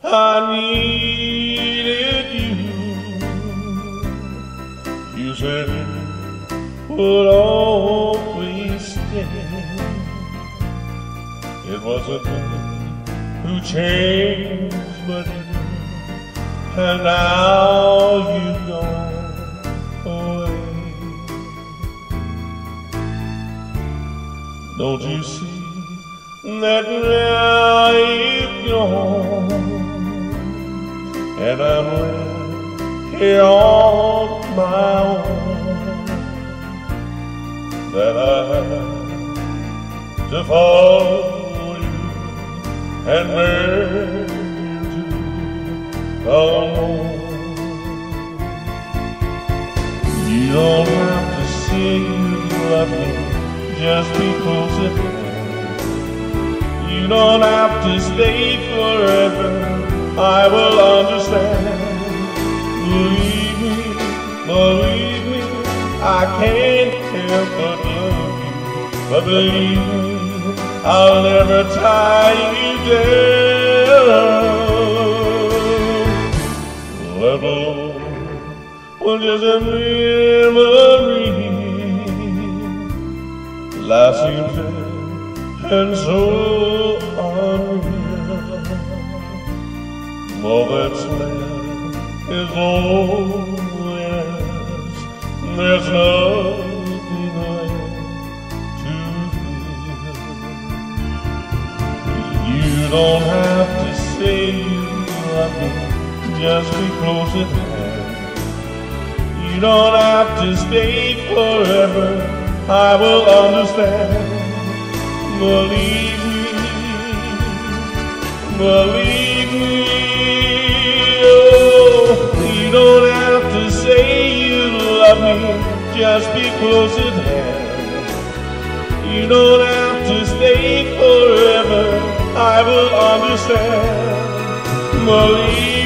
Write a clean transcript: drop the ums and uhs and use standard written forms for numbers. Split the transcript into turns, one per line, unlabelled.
I needed you. You said, would always stay. It wasn't me who changed, but you. And now you've gone away. Don't you see that now you've gone, and I'm left here on my own, that I have to follow you and beg you to come home. You don't have to say you love me just because it hurts. You don't have to stay forever, I will understand. Believe me, I can't help but love you. But believe me, I'll never tie you down. Let alone, well, just a memory. Life seems dead and so unreal. All that's left is loneliness. There's nothing left to feel. You don't have to say you love me just because it hurts. You don't have to stay forever, I will understand. Believe me, oh, you don't have to say you love me just because it hurts. You don't have to stay forever, I will understand. Believe